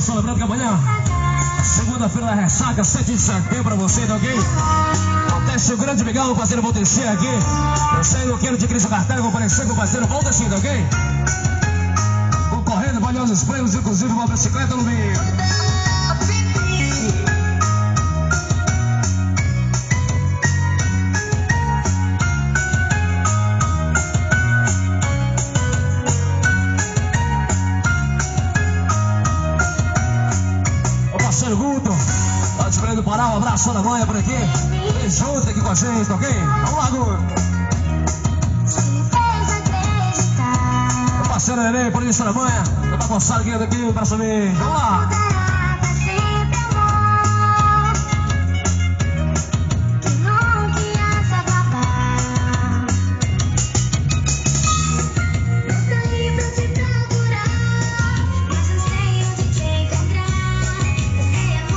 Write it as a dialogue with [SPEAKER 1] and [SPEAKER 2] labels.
[SPEAKER 1] pessoal, lembrando que amanhã, segunda-feira da ressaca, 7 de setembro pra você, tá ok? Acontece o grande Miguel, o parceiro Valteci aqui. Eu sei, eu quero de Cristo Cartel, vou aparecer com o parceiro Valteci, tá ok? Concorrendo, valiosos prêmios, inclusive uma bicicleta no meio. Parceiro Guto, tá te esperando parar, um abraço na manhã por aqui. Vem junto aqui com a gente, ok? Vamos lá, Guto. O parceiro Nenê, por isso na manhã. Eu tô cansado aqui, um abraço a mim. Vamos lá.